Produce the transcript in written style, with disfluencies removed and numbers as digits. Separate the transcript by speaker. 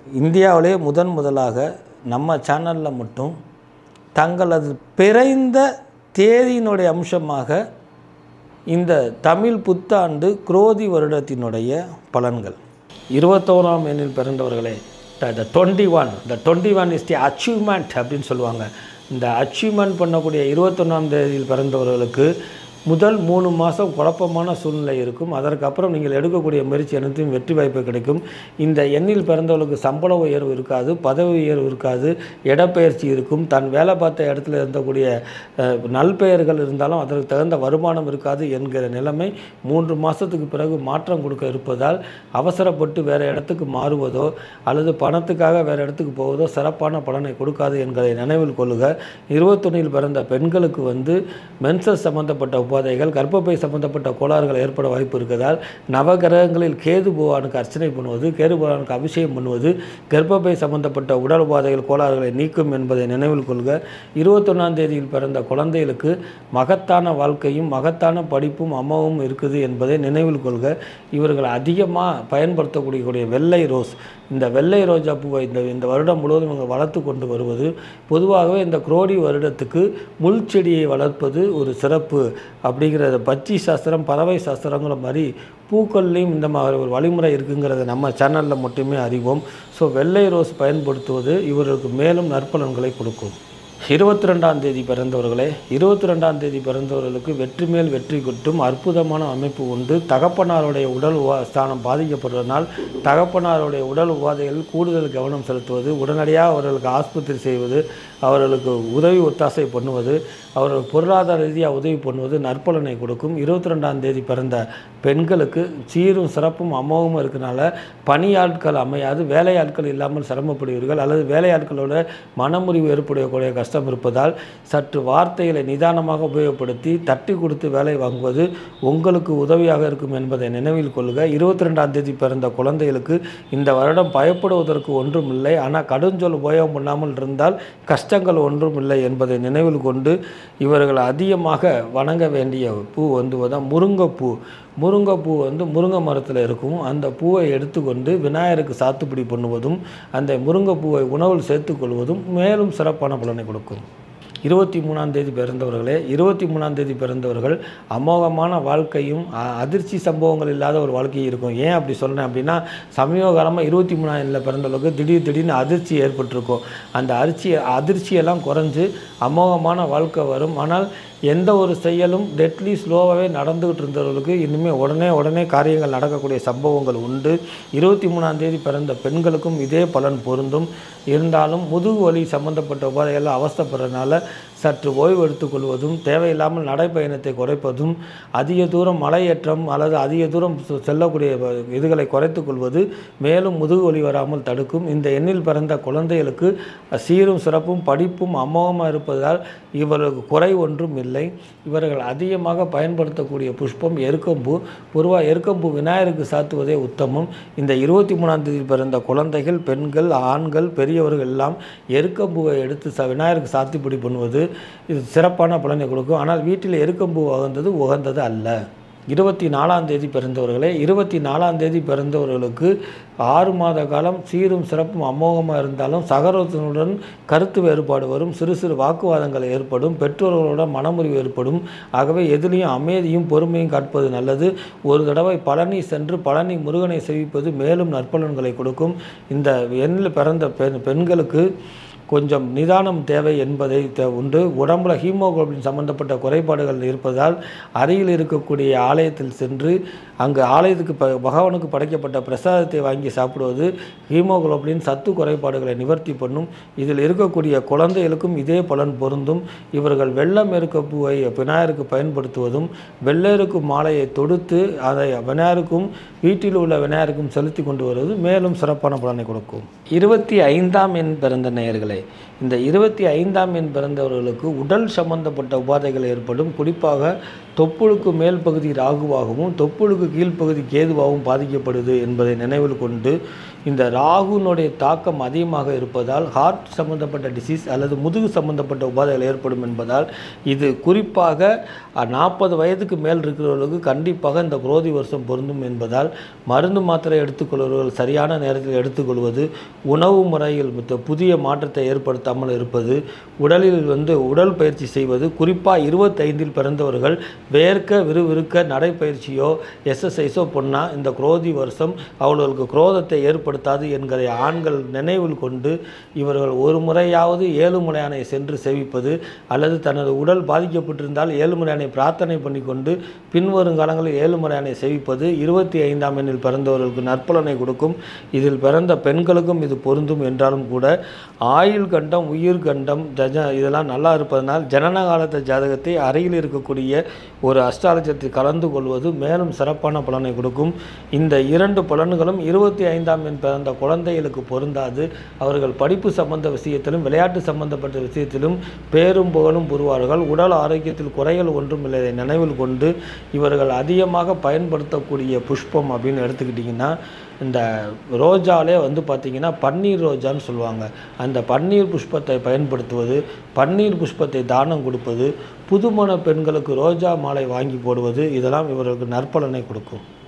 Speaker 1: இந்தியாவிலே முதலாக நம்ம சேனலில் மட்டும் தங்களது பிறந்த தேதியினுடைய அம்சமாக இந்த தமிழ் புத்தாண்டு குரோதி வருடத்தினுடைய பலன்கள் 21ஆம் எண்ணில் பிறந்தவர்களே the 21 is the achievement அப்படின்னு சொல்லுவாங்க. இந்த அச்சீவ்மெண்ட் பண்ணக்கூடிய 21ஆம் தேதியில் பிறந்தவர்களுக்கு முதல் 3 மாதம் குழப்பமான சூழ்நிலை இருக்கும். அதற்கப்புறம் நீங்கள் எடுக்கக்கூடிய முயற்சி அனைத்தும் வெற்றி வாய்ப்பு கிடைக்கும். இந்த எண்ணில் பிறந்தவர்களுக்கு சம்பள உயர்வு இருக்காது, பதவி உயர்வு இருக்காது, இடப்பெயர்ச்சி இருக்கும். தன் வேலை பார்த்த இடத்துல இருந்தக்கூடிய நல்பெயர்கள் இருந்தாலும் அதற்கு தகுந்த வருமானம் இருக்காது என்கிற நிலைமை 3 மாதத்துக்கு பிறகு மாற்றம் கொடுக்க இருப்பதால் அவசரப்பட்டு வேறு இடத்துக்கு மாறுவதோ அல்லது பணத்துக்காக வேறு இடத்துக்கு போவதோ சிறப்பான பலனை கொடுக்காது என்பதை நினைவில் கொள்ளுக. 21இல் பிறந்த பெண்களுக்கு மென்சஸ் சம்பந்தப்பட்ட உபாதைகள், கர்ப்பப்பை சம்பந்தப்பட்ட கோளாறுகள் ஏற்பட வாய்ப்பு இருக்கிறதால் நவகிரகங்களில் கேது பகவானுக்கு அர்ச்சனை பண்ணுவது, கேது பகவானுக்கு அபிஷேகம் பண்ணுவது கர்ப்பப்பை சம்பந்தப்பட்ட உடல் உபாதைகள் கோளாறுகளை நீக்கும் என்பதை நினைவில் கொள்க. 21ஆம் தேதியில் பிறந்த குழந்தைகளுக்கு மகத்தான வாழ்க்கையும் மகத்தான படிப்பும் அம்மாவும் இருக்குது என்பதை நினைவில் கொள்க. இவர்கள் அதிகமாக பயன்படுத்தக்கூடிய வெள்ளை ரோஸ், இந்த வெள்ளை ரோஜா பூவை இந்த வருடம் முழுவதும் இவங்க வளர்த்து கொண்டு வருவது. பொதுவாகவே இந்த குரோதி வருடத்துக்கு முள் செடியை வளர்ப்பது ஒரு சிறப்பு அப்படிங்கிறத பட்சி சாஸ்திரம், பறவை சாஸ்திரங்கிற மாதிரி பூக்கள்லேயும் இந்த மாதிரி ஒரு வழிமுறை இருக்குங்கிறத நம்ம சேனலில் மட்டுமே அறிவோம். ஸோ வெள்ளை ரோஸ் பயன்படுத்துவது இவர்களுக்கு மேலும் நற்பலன்களை கொடுக்கும். 22ஆம் தேதி பிறந்தவர்களே, 22ஆம் தேதி பிறந்தவர்களுக்கு வெற்றி மேல் வெற்றி கொட்டும் அற்புதமான அமைப்பு உண்டு. தகப்பனாருடைய உடல் ஸ்தானம் பாதிக்கப்படுவதனால் தகப்பனாருடைய உடல் உபாதைகளில் கூடுதல் கவனம் செலுத்துவது, உடனடியாக அவர்களுக்கு ஆஸ்பத்திரி செய்வது, அவர்களுக்கு உதவி ஒத்தாசை பண்ணுவது, அவர்கள் பொருளாதார ரீதியாக உதவி பண்ணுவது நற்பலனை கொடுக்கும். 22ஆம் தேதி பிறந்த பெண்களுக்கு சீரும் சிறப்பும் அம்மாவும் இருக்கனால பணியாட்கள் அமையாது, வேலையாட்கள் இல்லாமல் சிரமப்படுவீர்கள் அல்லது வேலையாட்களோட மனமுறிவு ஏற்படக்கூடிய கஷ்டம் இருப்பதால் சற்று வார்த்தைகளை நிதானமாக உபயோகப்படுத்தி தட்டி கொடுத்து வேலை வாங்குவது உங்களுக்கு உதவியாக இருக்கும் என்பதை நினைவில் கொள்க. 22ஆம் தேதி பிறந்த குழந்தைகளுக்கு இந்த வருடம் பயப்படுவதற்கு ஒன்றும் இல்லை, ஆனால் கடுஞ்சொல் உபயோகம் பண்ணாமல் இருந்தால் கஷ்டங்கள் ஒன்றும் இல்லை என்பதை நினைவில் கொண்டு இவர்கள் அதிகமாக வணங்க வேண்டிய பூ முருங்கைப்பூ. முருங்கைப்பூ முருங்கை மரத்தில் இருக்கும். அந்த பூவை எடுத்துக்கொண்டு விநாயகருக்கு சாத்துப்படி பண்ணுவதும் அந்த முருங்கைப்பூவை உணவில் சேர்த்துக்கொள்வதும் மேலும் சிறப்பான பலனை கொடுக்கும். 23ஆம் தேதி பிறந்தவர்களே, 23ஆம் தேதி பிறந்தவர்கள் அமோகமான வாழ்க்கையும் அதிர்ச்சி சம்பவங்கள் இல்லாத ஒரு வாழ்க்கையும் இருக்கும். ஏன் அப்படி சொல்கிறேன் அப்படின்னா, சமீப காலமாக 23ஆம் எண்ணில் பிறந்தவர்களுக்கு திடீர்னு அதிர்ச்சி ஏற்பட்டிருக்கும். அந்த அதிர்ச்சியெல்லாம் குறைஞ்சு அமோகமான வாழ்க்கை வரும். ஆனால் எந்த ஒரு செயலும் டெட்லி ஸ்லோவாகவே நடந்துகிட்டு இருந்தவர்களுக்கு இனிமேல் உடனே காரியங்கள் நடக்கக்கூடிய சம்பவங்கள் உண்டு. 23ஆம் தேதி பிறந்த பெண்களுக்கும் இதே பலன் பொருந்தும். இருந்தாலும் முதுகு வலி சம்பந்தப்பட்ட உபாதைகள் அவஸ்தைப்படுறதுனால சற்று ஓய்வு எடுத்துக்கொள்வதும், தேவையில்லாமல் நடைப்பயணத்தை குறைப்பதும், அதிக தூரம் மலையேற்றம் அல்லது அதிக தூரம் செல்லக்கூடிய இதுகளை குறைத்து கொள்வது மேலும் முதுகு வலி வராமல் தடுக்கும். இந்த எண்ணில் பிறந்த குழந்தைகளுக்கு சீரும் சிறப்பும் படிப்பும் அமோகமாக இருப்பதால் இவர்களுக்கு குறை ஒன்றும் இல்லை. இவர்கள் அதிகமாக பயன்படுத்தக்கூடிய புஷ்பம் எருக்கம்பூ. பொதுவாக எருக்கம்பூ விநாயகருக்கு சாத்துவதே உத்தமம். இந்த 23ஆம் தேதி பிறந்த குழந்தைகள், பெண்கள், ஆண்கள், பெரியவர்கள் எல்லாம் எருக்கம்பூவை எடுத்து விநாயகருக்கு சாத்திப்படி பண்ணுவது இது சிறப்பான பலனை கொடுக்கும். ஆனால் வீட்டில் எருக்கம்பூ உகந்தது அல்ல. 24ஆம் தேதி பிறந்தவர்களே, 24ஆம் தேதி பிறந்தவர்களுக்கு 6 மாத காலம் சீரும் சிறப்பும் அமோகமாக இருந்தாலும் சகோதரனுடன் கருத்து வேறுபாடு வரும், சிறு வாக்குவாதங்கள் ஏற்படும், பெற்றோர்களோட மனமுறிவு ஏற்படும். ஆகவே எதிலையும் அமைதியும் பொறுமையும் காட்பது நல்லது. ஒரு தடவை பழனி சென்று பழனி முருகனை சேவிப்பது மேலும் நற்பலன்களை கொடுக்கும். இந்த எண்ணில் பிறந்த பெண்களுக்கு கொஞ்சம் நிதானம் தேவை என்பதை உண்டு. உடம்புல ஹீமோகுளோபின் சம்பந்தப்பட்ட குறைபாடுகள் இருப்பதால் அருகில் இருக்கக்கூடிய ஆலயத்தில் சென்று அங்கு ஆலயத்துக்கு பகவானுக்கு படைக்கப்பட்ட பிரசாதத்தை வாங்கி சாப்பிடுவது ஹீமோகுளோபின் சத்து குறைபாடுகளை நிவர்த்தி பண்ணும். இதில் இருக்கக்கூடிய குழந்தைகளுக்கும் இதே பலன் பொருந்தும். இவர்கள் வெள்ளம் எருக்க பூவை விநாயகருக்கு பயன்படுத்துவதும், வெள்ளெருக்கு மாலையை தொடுத்து அதை விநாயகருக்கும் வீட்டில் உள்ள விநாயகருக்கும் செலுத்தி கொண்டு வருவது மேலும் சிறப்பான பலனை கொடுக்கும். 25ஆம் எண் பிறந்த நேயர்களே, இந்த 25ஆம் எண் பிறந்தவர்களுக்கு உடல் சம்பந்தப்பட்ட உபாதைகள் ஏற்படும். குறிப்பாக தொப்புளுக்கு மேல் பகுதி ராகுவாகவும் தொப்புளுக்கு கீழ்ப்பகுதி கேதுவாகவும் பாதிக்கப்படுது என்பதை நினைவில் கொண்டு, இந்த ராகுனுடைய தாக்கம் அதிகமாக இருப்பதால் ஹார்ட் சம்பந்தப்பட்ட டிசீஸ் அல்லது முதுகு சம்பந்தப்பட்ட உபாதைகள் ஏற்படும் என்பதால், இது குறிப்பாக 40 வயதுக்கு மேல் இருக்கிறவர்களுக்கு கண்டிப்பாக இந்த குரோதி வருஷம் பொருந்தும் என்பதால், மருந்து மாத்திரை எடுத்துக்கொள்வர்கள் சரியான நேரத்தில் எடுத்துக்கொள்வது, உணவு முறையில் புதிய மாற்றத்தை ஏற்படுத்தாமல் இருப்பது, உடலில் உடல் பயிற்சி செய்வது, குறிப்பாக 25இல் பிறந்தவர்கள் வேர்க்க விறுவிறுக்க நடைப்பயிற்சியோ எக்ஸசைஸோ பண்ணால் இந்த குரோதி வருஷம் அவர்களுக்கு குரோதத்தை ஏற்படுத்தாது என்கிற ஆண்கள் நினைவில் கொண்டு, இவர்கள் ஒரு முறையாவது ஏழுமலையானை சென்று சேவிப்பது அல்லது தனது உடல் பாதிக்கப்பட்டிருந்தால் ஏழுமலையானை பிரார்த்தனை பண்ணி கொண்டு பின்வரும் காலங்களில் ஏழுமலையானை சேவிப்பது 25ஆம் எண்ணில் பிறந்தவர்களுக்கு நற்பலனை கொடுக்கும். இதில் பிறந்த பெண்களுக்கும் இது பொருந்தும் என்றாலும் கூட, ஆயுள் கண்டம், உயிர் கண்டம், இதெல்லாம் நல்லா இருப்பதனால் ஜனனகாலத்த ஜாதகத்தை அருகில் இருக்கக்கூடிய ஒரு அஸ்ட்ராலஜத்தை கலந்து கொள்வது மேலும் சிறப்பான பலனை கொடுக்கும். இந்த 2 பலன்களும் 25ஆம் எண் பிறந்த குழந்தைகளுக்கு பொருந்தாது. அவர்கள் படிப்பு சம்பந்த விஷயத்திலும் விளையாட்டு சம்பந்தப்பட்ட விஷயத்திலும் பேரும் புகழும் புரிவார்கள். உடல் ஆரோக்கியத்தில் குறைகள் ஒன்றும் இல்லை. நினைவில் கொண்டு, இவர்கள் அதிகமாக பயன்படுத்தக்கூடிய புஷ்பம் அப்படின்னு எடுத்துக்கிட்டிங்கன்னா, இந்த ரோஜாலே பார்த்திங்கன்னா பன்னீர் ரோஜான்னு சொல்லுவாங்க. அந்த பன்னீர் புஷ்பத்தை பயன்படுத்துவது, பன்னீர் புஷ்பத்தை தானம் கொடுப்பது, புதுமண பெண்களுக்கு ரோஜா மாலை வாங்கி போடுவது, இதெல்லாம் இவர்களுக்கு நற்பலனை கொடுக்கும்.